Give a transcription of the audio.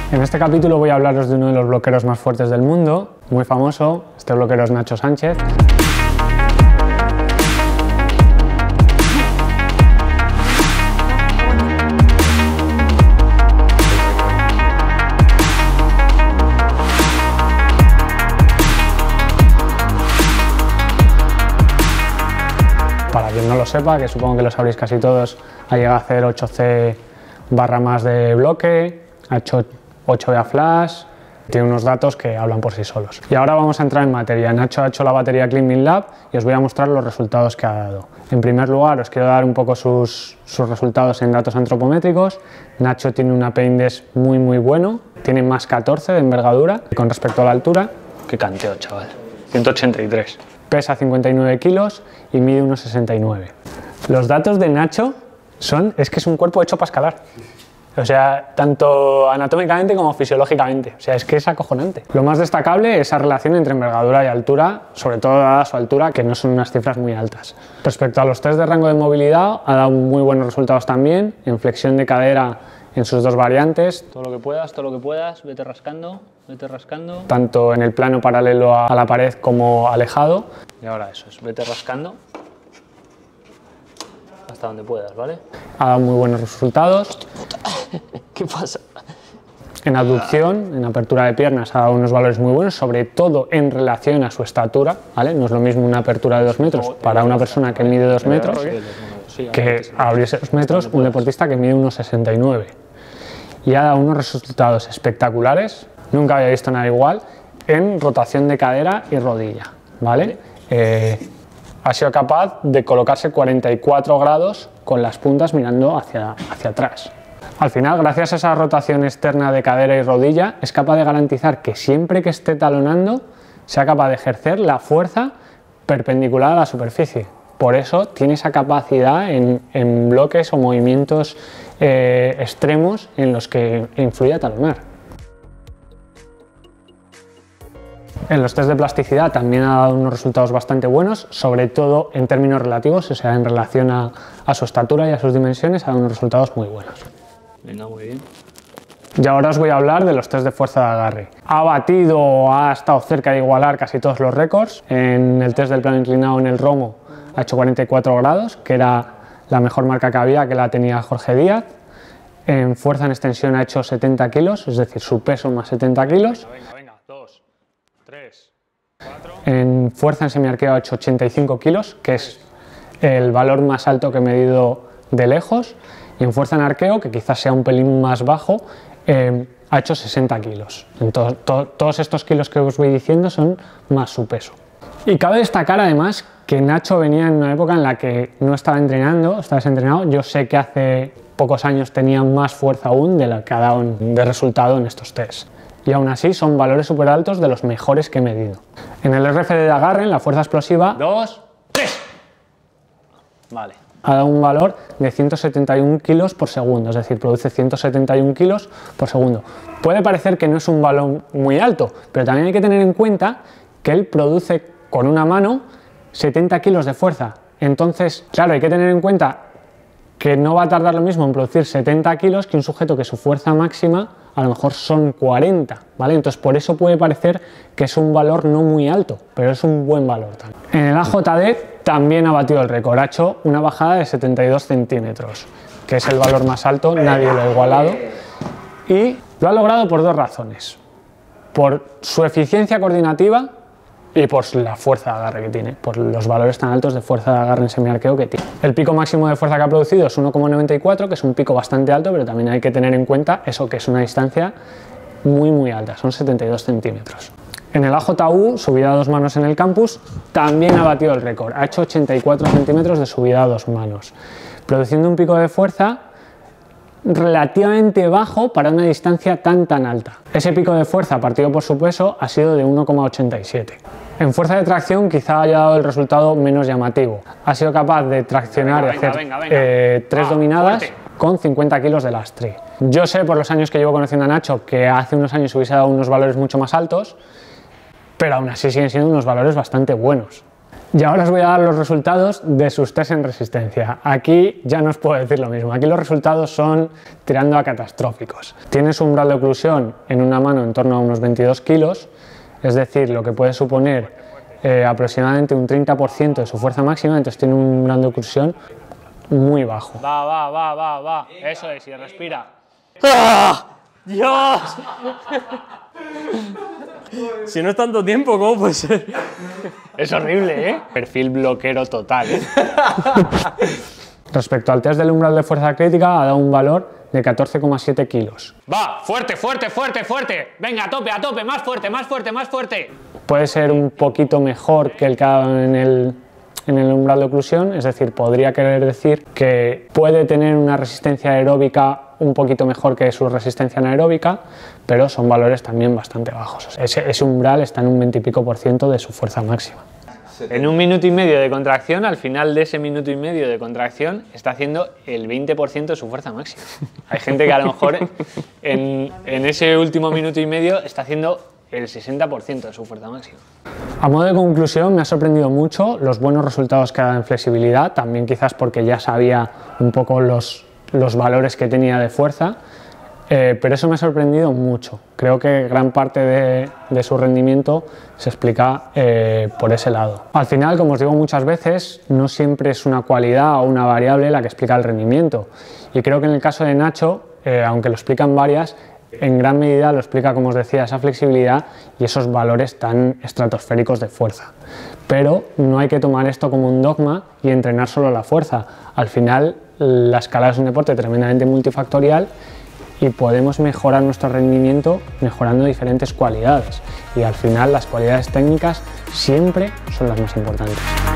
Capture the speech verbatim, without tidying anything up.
En este capítulo voy a hablaros de uno de los bloqueros más fuertes del mundo, muy famoso. Este bloquero es Nacho Sánchez. Para quien no lo sepa, que supongo que lo sabréis casi todos, ha llegado a hacer ocho C barra más de bloque, ha hecho ocho B A flash, tiene unos datos que hablan por sí solos. Y ahora vamos a entrar en materia. Nacho ha hecho la batería Climbing Lab y os voy a mostrar los resultados que ha dado. En primer lugar, os quiero dar un poco sus, sus resultados en datos antropométricos. Nacho tiene un A P Index muy muy bueno, tiene más catorce de envergadura con respecto a la altura. ¡Qué canteo, chaval! ciento ochenta y tres. Pesa cincuenta y nueve kilos y mide uno sesenta y nueve. Los datos de Nacho son, es que es un cuerpo hecho para escalar. O sea, tanto anatómicamente como fisiológicamente. O sea, es que es acojonante. Lo más destacable es esa relación entre envergadura y altura, sobre todo dada su altura, que no son unas cifras muy altas. Respecto a los test de rango de movilidad, ha dado muy buenos resultados también, en flexión de cadera en sus dos variantes. Todo lo que puedas, todo lo que puedas, vete rascando, vete rascando. Tanto en el plano paralelo a la pared como alejado. Y ahora eso es, vete rascando hasta donde puedas, ¿vale? Ha dado muy buenos resultados. ¿Qué pasa? En abducción, en apertura de piernas, ha dado unos valores muy buenos, sobre todo en relación a su estatura, ¿vale? No es lo mismo una apertura de dos metros para una persona que mide dos metros que abrirse dos metros un deportista que mide uno sesenta y nueve. Y ha dado unos resultados espectaculares, nunca había visto nada igual, en rotación de cadera y rodilla, ¿vale? Eh, ha sido capaz de colocarse cuarenta y cuatro grados con las puntas mirando hacia, hacia atrás. Al final, gracias a esa rotación externa de cadera y rodilla, es capaz de garantizar que siempre que esté talonando, sea capaz de ejercer la fuerza perpendicular a la superficie. Por eso tiene esa capacidad en, en bloques o movimientos eh, extremos en los que influye a talonar. En los test de plasticidad también ha dado unos resultados bastante buenos, sobre todo en términos relativos, o sea, en relación a, a su estatura y a sus dimensiones, ha dado unos resultados muy buenos. Venga, muy bien. Y ahora os voy a hablar de los test de fuerza de agarre. Ha batido o ha estado cerca de igualar casi todos los récords. En el test del plano inclinado en el Romo ha hecho cuarenta y cuatro grados, que era la mejor marca que había, que la tenía Jorge Díaz. En fuerza en extensión ha hecho setenta kilos, es decir, su peso más setenta kilos. Venga, venga, venga. Dos, tres, cuatro. En fuerza en semiarqueo ha hecho ochenta y cinco kilos, que es el valor más alto que he medido de lejos. Y en fuerza en arqueo, que quizás sea un pelín más bajo, eh, ha hecho sesenta kilos. Entonces, to todos estos kilos que os voy diciendo son más su peso. Y cabe destacar además que Nacho venía en una época en la que no estaba entrenando, estaba desentrenado. Yo sé que hace pocos años tenía más fuerza aún de la que ha dado de resultado en estos tests. Y aún así son valores súper altos, de los mejores que he medido. En el R F D de agarre, en la fuerza explosiva, Dos, tres. Vale. ha dado un valor de ciento setenta y un kilos por segundo, es decir, produce ciento setenta y un kilos por segundo. Puede parecer que no es un valor muy alto, pero también hay que tener en cuenta que él produce con una mano setenta kilos de fuerza. Entonces, claro, hay que tener en cuenta que no va a tardar lo mismo en producir setenta kilos que un sujeto que su fuerza máxima a lo mejor son cuarenta, ¿vale? Entonces por eso puede parecer que es un valor no muy alto, pero es un buen valor también. En el A J D también ha batido el récord, ha hecho una bajada de setenta y dos centímetros, que es el valor más alto, nadie lo ha igualado, y lo ha logrado por dos razones: por su eficiencia coordinativa y por la fuerza de agarre que tiene, por los valores tan altos de fuerza de agarre en semiarqueo que tiene. El pico máximo de fuerza que ha producido es uno coma noventa y cuatro, que es un pico bastante alto, pero también hay que tener en cuenta eso, que es una distancia muy muy alta, son setenta y dos centímetros. En el A J U, subida a dos manos en el campus, también ha batido el récord, ha hecho ochenta y cuatro centímetros de subida a dos manos, produciendo un pico de fuerza relativamente bajo para una distancia tan tan alta. Ese pico de fuerza partido por su peso ha sido de uno coma ochenta y siete. En fuerza de tracción quizá haya dado el resultado menos llamativo. Ha sido capaz de traccionar venga, y hacer venga, venga, venga. Eh, tres ah, dominadas fuerte. Con cincuenta kilos de lastre. Yo sé por los años que llevo conociendo a Nacho que hace unos años hubiese dado unos valores mucho más altos, pero aún así siguen siendo unos valores bastante buenos. Y ahora os voy a dar los resultados de sus test en resistencia. Aquí ya no os puedo decir lo mismo. Aquí los resultados son tirando a catastróficos. Tiene su umbral de oclusión en una mano en torno a unos veintidós kilos, es decir, lo que puede suponer eh, aproximadamente un treinta por ciento de su fuerza máxima, entonces tiene un umbral de oclusión muy bajo. Va, va, va, va, va. Eso es, y respira. ¡Ah! ¡Dios! Si no es tanto tiempo, ¿cómo puede ser? Es horrible, ¿eh? Perfil bloquero total. Respecto al test del umbral de fuerza crítica, ha dado un valor de catorce coma siete kilos. Va, fuerte, fuerte, fuerte, fuerte. Venga, a tope, a tope, más fuerte, más fuerte, más fuerte. Puede ser un poquito mejor que el que ha dado en el, en el umbral de oclusión, es decir, podría querer decir que puede tener una resistencia aeróbica un poquito mejor que su resistencia anaeróbica, pero son valores también bastante bajos. Ese, ese umbral está en un veinte y pico por ciento de su fuerza máxima. En un minuto y medio de contracción, al final de ese minuto y medio de contracción, está haciendo el veinte por ciento de su fuerza máxima. Hay gente que a lo mejor en, en ese último minuto y medio está haciendo el sesenta por ciento de su fuerza máxima. A modo de conclusión, me ha sorprendido mucho los buenos resultados que ha dado en flexibilidad, también quizás porque ya sabía un poco los, los valores que tenía de fuerza, eh, pero eso me ha sorprendido mucho. Creo que gran parte de, de su rendimiento se explica eh, por ese lado. Al final, como os digo muchas veces, no siempre es una cualidad o una variable la que explica el rendimiento, y creo que en el caso de Nacho, eh, aunque lo explican varias, en gran medida lo explica, como os decía, esa flexibilidad y esos valores tan estratosféricos de fuerza. Pero no hay que tomar esto como un dogma y entrenar solo la fuerza. Al final, la escalada es un deporte tremendamente multifactorial y podemos mejorar nuestro rendimiento mejorando diferentes cualidades. Y al final, las cualidades técnicas siempre son las más importantes.